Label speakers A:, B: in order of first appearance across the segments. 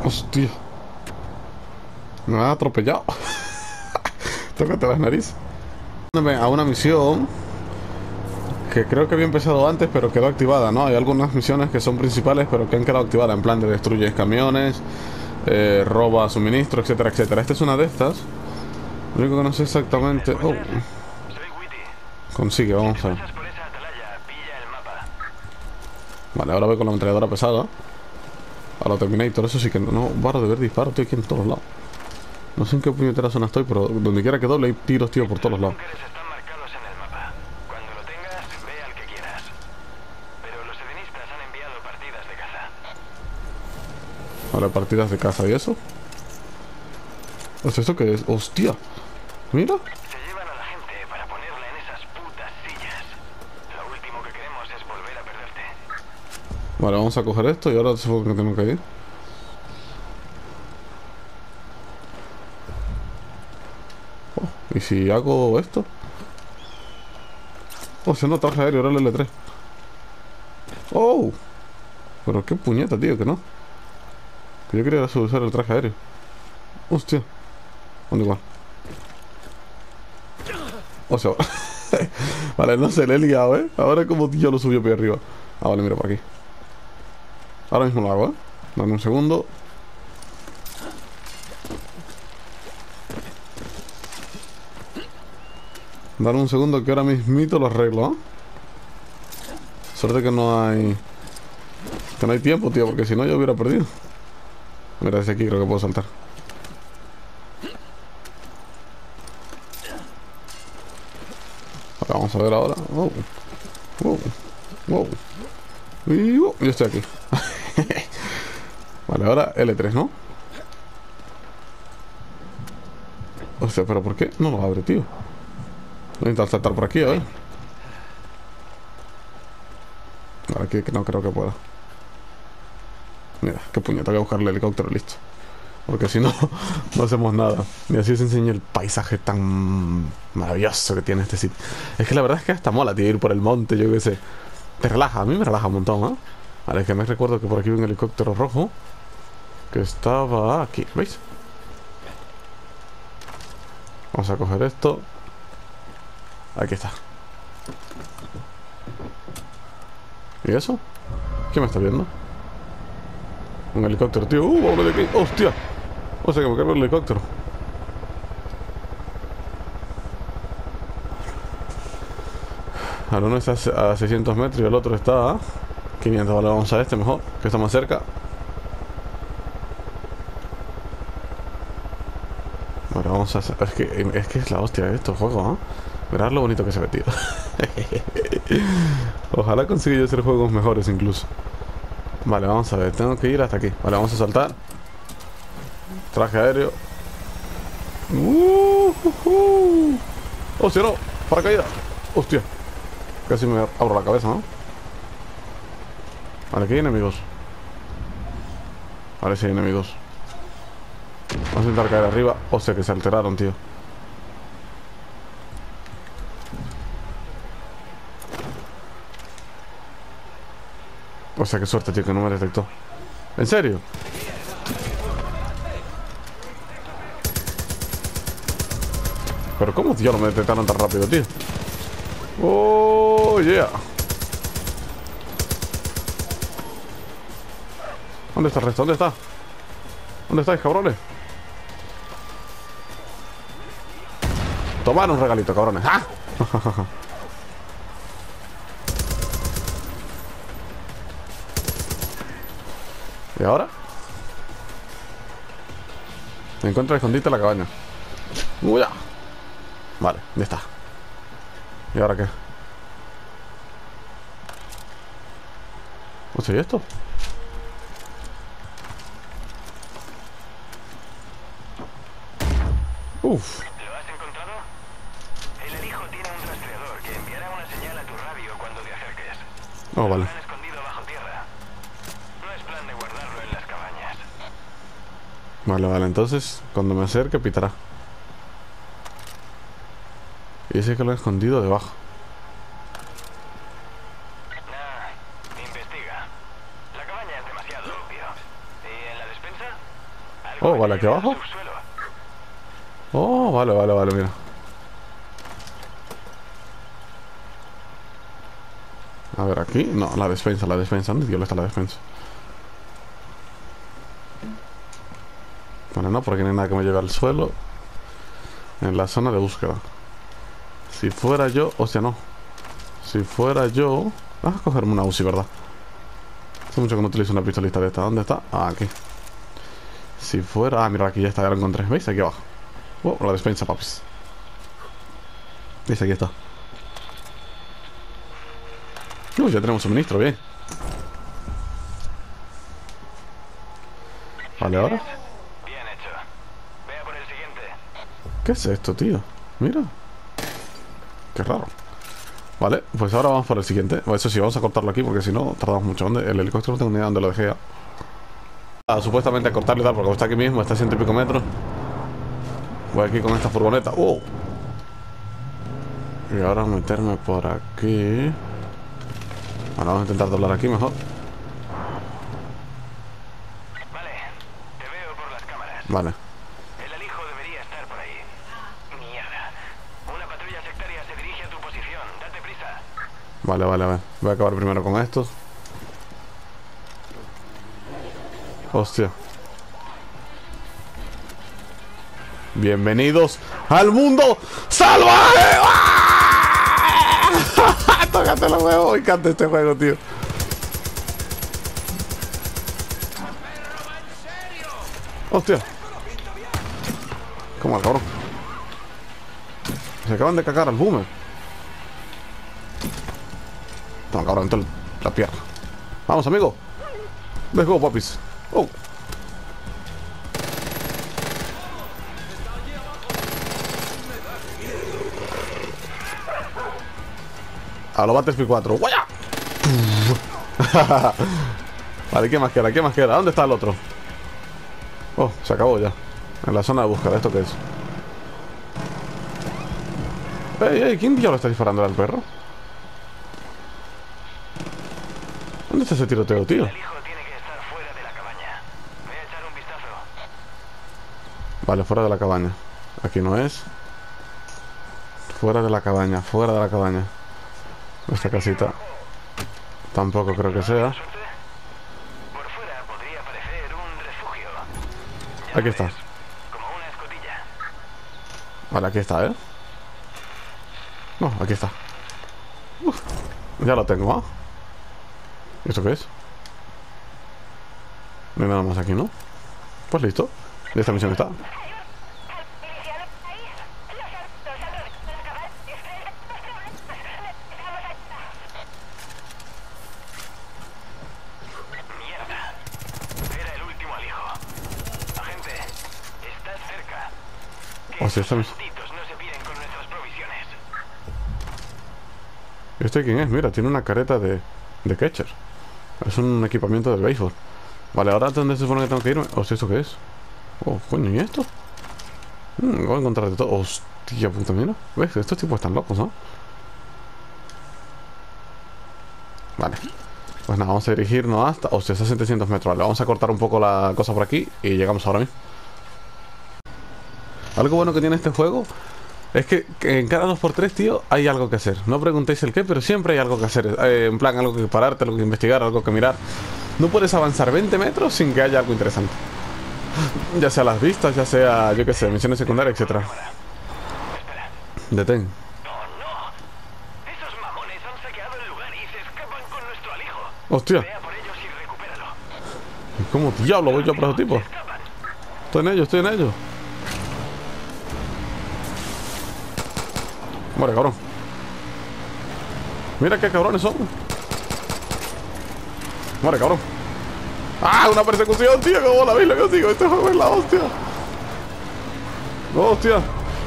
A: Hostia. Me ha atropellado. Tócate las narices. A una misión que creo que había empezado antes, pero quedó activada, ¿no? Hay algunas misiones que son principales, pero que han quedado activadas. En plan de destruyes camiones, roba suministro, etcétera, etcétera. Esta es una de estas. Lo único que no sé exactamente... Oh, consigue, vamos a ver. Vale, ahora voy con la ametralladora pesada. A la Terminator, eso sí que no paro de ver disparos, estoy aquí en todos lados. No sé en qué puñetera zona estoy, pero donde quiera que doble hay tiros, tío, por todos lados. Vale, partidas de caza y eso. ¿Es esto qué es? ¡Hostia! Mira.
B: Se llevan a la gente para ponerla en esas putas sillas. Lo último que queremos es volver a perderte.
A: Vale, vamos a coger esto y ahora supongo que tengo que ir. Oh, ¿y si hago esto? Oh, se nota traje aéreo, ahora el L3. ¡Oh! Pero qué puñeta, tío, que no. Que yo quería usar el traje aéreo. Hostia. ¿Dónde igual? O sea, vale, no se le he liado, ¿eh? Ahora como yo lo subió por arriba. Ah, vale, mira por aquí. Ahora mismo lo hago, ¿eh? Dame un segundo. Dame un segundo que ahora mismito lo arreglo, ¿eh? Suerte que no hay... Que no hay tiempo, tío, porque si no yo hubiera perdido. Mira, desde aquí creo que puedo saltar. Vale, vamos a ver ahora. Wow. Wow. Wow. Y yo estoy aquí. Vale, ahora L3, ¿no? O sea, pero ¿por qué no lo abre, tío? Voy a intentar saltar por aquí, a ver. Vale, aquí que no creo que pueda. Mira, qué puñeta, voy a buscar el helicóptero, listo. Porque si no, no hacemos nada. Y así os enseño el paisaje tan maravilloso que tiene este sitio. Es que la verdad es que hasta mola, tío, ir por el monte, yo qué sé. Te relaja, a mí me relaja un montón, ¿eh? Vale, es que me recuerdo que por aquí hay un helicóptero rojo que estaba aquí, ¿veis? Vamos a coger esto. Aquí está. ¿Y eso? ¿Quién me está viendo? Un helicóptero, tío. ¡Vamos de aquí! ¡Hostia! O sea que me cargo el helicóptero. Ahora uno está a 600 metros y el otro está a 500. Vale, vamos a este mejor, que está más cerca. Vale, vamos a hacer... Es que es la hostia de estos juegos, ¿eh? Mirad lo bonito que se ve, tío. Ojalá consiga yo hacer juegos mejores incluso. Vale, vamos a ver. Tengo que ir hasta aquí. Vale, vamos a saltar. Traje aéreo. ¡Hostia, no! ¡Paracaídas! ¡Hostia! Casi me abro la cabeza, ¿no? Vale, aquí hay enemigos. Vale, sí hay enemigos. Vamos a intentar caer arriba. Hostia, que se alteraron, tío. O sea, qué suerte, tío, que no me detectó. ¿En serio? Pero ¿cómo, tío, no me detectaron tan rápido, tío? ¡Oh, yeah! ¿Dónde está el resto? ¿Dónde está? ¿Dónde estáis, cabrones? Tomad un regalito, cabrones. ¡Ah! ¿Y ahora? Me encuentro escondite en la cabaña. ¡Uya! Vale, ya está. ¿Y ahora qué? ¿O sea, ¿y esto? Uf.
B: ¿Lo has encontrado? El Elijo tiene un rastreador que enviará una señal a tu radio cuando te acerques.
A: Oh, vale.
B: Lo han escondido bajo tierra. No es plan de guardarlo en las cabañas.
A: Vale, vale, entonces cuando me acerque pitará. Y ese que lo he escondido debajo.
B: Nah, investiga. La cabaña es demasiado obvio. ¿Y en la despensa?
A: Oh, vale, aquí abajo. Oh, vale, vale, vale, mira. A ver, aquí. No, la despensa, la despensa. ¿Dónde diablos está la despensa? Bueno, no, porque no hay nada que me lleve al suelo. En la zona de búsqueda. Si fuera yo... O sea, no. Si fuera yo... Vas a cogerme una UCI, ¿verdad? Hace mucho que no utilizo una pistolita de esta. ¿Dónde está? Ah, aquí. Si fuera... Ah, mira, aquí ya está, ya lo encontré. ¿Veis? Aquí abajo. Oh, la despensa, papis. ¿Veis? Aquí está. Uy, ya tenemos suministro, bien. Vale, ahora.
B: Bien hecho. Vea por el siguiente.
A: ¿Qué es esto, tío? Mira. Qué raro. Vale, pues ahora vamos por el siguiente. Eso sí, vamos a cortarlo aquí porque si no tardamos mucho. ¿Dónde? El helicóptero no tengo ni idea dónde lo dejé. Supuestamente a cortarlo y tal, porque está aquí mismo, está a 100 y pico metros. Voy aquí con esta furgoneta. ¡Oh! Y ahora meterme por aquí. Bueno, vamos a intentar doblar aquí mejor.
B: Vale, te veo por las cámaras.
A: Vale.
B: El alijo debería estar por ahí. Mierda. Una patrulla sectaria se dirige a tu posición. Date prisa.
A: Vale, vale, vale. Voy a acabar primero con estos. Hostia. Bienvenidos al mundo salvaje. ¡Ah! Tócate los huevos. Me encanta este juego, tío. Hostia. ¿Cómo al cabrón? Se acaban de cagar al boomer. Toma, cabrón, entonces la pierna. Vamos, amigo. Let's go, papis. Oh. A lo Battlefield 4. ¡Guaya! Vale, ¿qué más queda? ¿Qué más queda? ¿Dónde está el otro? Oh, se acabó ya. En la zona de búsqueda. ¿Esto qué es? ¡Ey, ey! ¿Quién diablo está disparando al perro? ¿Dónde está ese tiroteo, tío?
B: El alijo tiene que estar fuera de la cabaña. Voy a echar un vistazo.
A: Vale, fuera de la cabaña. Aquí no es. Fuera de la cabaña, fuera de la cabaña. Esta casita tampoco creo que sea.
B: ¿Suerte? Por fuera podría parecer un refugio.
A: Aquí está.
B: Como una escotilla.
A: Vale, aquí está, ¿eh? No, aquí está. Uf, ya lo tengo, ¿ah? ¿Y esto qué es? No hay nada más aquí, ¿no? Pues listo. Y esta misión está.
B: Mierda. Era el último alijo. Agente, estás cerca. Que
A: O sea, esta
B: esos
A: misión.
B: malditos no se piden con nuestras provisiones.
A: ¿Este quién es? Mira, tiene una careta de catcher. Es un equipamiento del béisbol. Vale, ahora ¿dónde se supone que tengo que irme? O sea, ¿esto qué es? Oh, coño, ¿y esto? Voy a encontrar de todo. Hostia puta, mira. ¿Ves? Estos tipos están locos, ¿no? Vale. Pues nada, vamos a dirigirnos hasta... Hostia, está a 700 metros. Vale, vamos a cortar un poco la cosa por aquí y llegamos ahora mismo. Algo bueno que tiene este juego es que en cada 2x3, tío, hay algo que hacer. No preguntéis el qué, pero siempre hay algo que hacer. En plan, algo que pararte, algo que investigar, algo que mirar. No puedes avanzar 20 metros sin que haya algo interesante. Ya sea las vistas, ya sea, yo qué sé, misiones secundarias, etc. Detén.
B: ¡Oh, no! Esos mamones han saqueado el lugar y se escapan con nuestro alijo.
A: Hostia,
B: Vea por ellos y recupéralo.
A: ¿cómo diablo voy yo por esos tipos?
B: Escapan.
A: Estoy en ello, estoy en ello. Muere, cabrón. Mira qué cabrones son. Muere, cabrón. ¡Ah! Una persecución, tío. ¿Cómo la veis lo que os digo? Este juego es la hostia. ¡Hostia!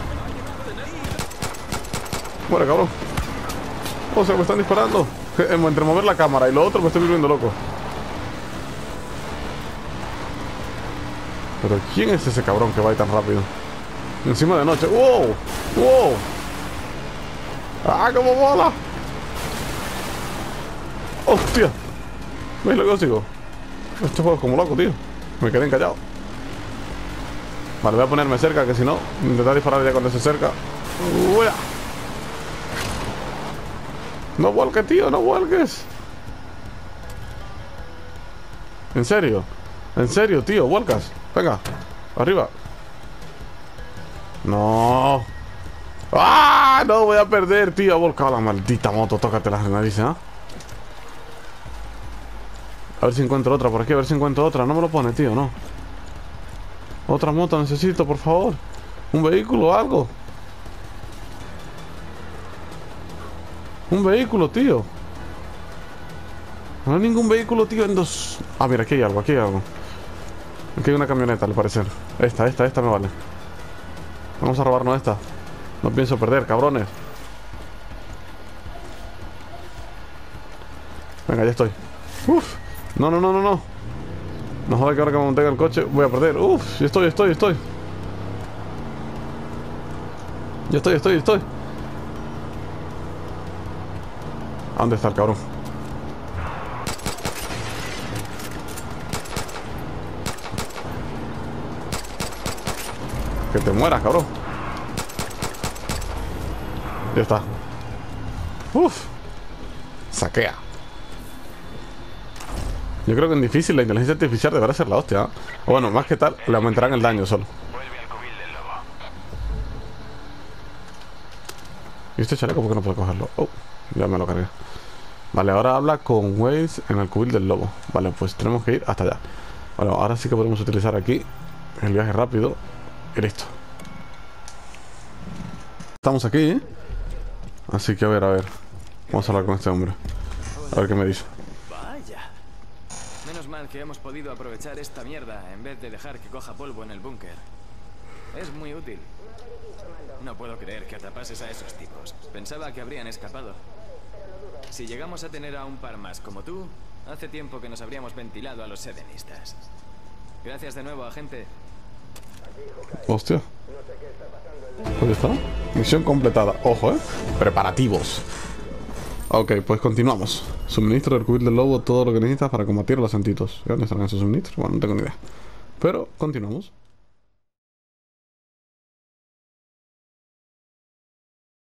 A: Muere, cabrón. O sea, me están disparando. Entre mover la cámara y lo otro me estoy volviendo loco. Pero ¿quién es ese cabrón que va ahí tan rápido? Encima de noche. ¡Wow! ¡Wow! ¡Ah, cómo mola! ¡Hostia! ¿Veis lo que os digo? Este juego es como loco, tío. Me quedé encallado. Vale, voy a ponerme cerca, que si no, intentar disparar ya cuando esté cerca. ¡Uya! No vuelques, tío, no vuelques. ¿En serio? ¿En serio, tío? ¿Vuelcas? Venga, arriba. No. ¡Ah! No voy a perder, tío. Ha volcado la maldita moto. Tócate las narices, ¿eh? A ver si encuentro otra por aquí, a ver si encuentro otra. No me lo pone, tío, no. Otra moto necesito, por favor. Un vehículo o algo. Un vehículo, tío. No hay ningún vehículo, tío, en dos. Ah, mira, aquí hay algo, aquí hay algo. Aquí hay una camioneta, al parecer. Esta me vale. Vamos a robarnos esta. No pienso perder, cabrones. Venga, ya estoy. Uf. No. No joda que ahora que me monte en el coche voy a perder. Uf, ya estoy. Ya estoy. ¿A dónde está el cabrón? Que te mueras, cabrón. Ya está. Uf. Saquea. Yo creo que en difícil la inteligencia artificial deberá ser la hostia, ¿eh? O bueno, más que tal, le aumentarán el daño solo.
B: Vuelve al cubil del lobo.
A: ¿Y este chaleco por qué no puedo cogerlo? Oh, ya me lo cargué. Vale, ahora habla con Waze en el cubil del lobo. Vale, pues tenemos que ir hasta allá. Bueno, ahora sí que podemos utilizar aquí el viaje rápido. Y listo. Estamos aquí, ¿eh? Así que a ver. Vamos a hablar con este hombre. A ver qué me dice.
C: Vaya. Menos mal que hemos podido aprovechar esta mierda en vez de dejar que coja polvo en el búnker. Es muy útil. No puedo creer que atrapases a esos tipos. Pensaba que habrían escapado. Si llegamos a tener a un par más como tú, hace tiempo que nos habríamos ventilado a los sedenistas. Gracias de nuevo, agente.
A: Hostia. ¿Dónde está? Misión completada. Ojo, preparativos. Ok, pues continuamos. Suministro del cubil del lobo todo lo que necesitas para combatir a los santitos. ¿Dónde están esos suministros? Bueno, no tengo ni idea. Pero continuamos.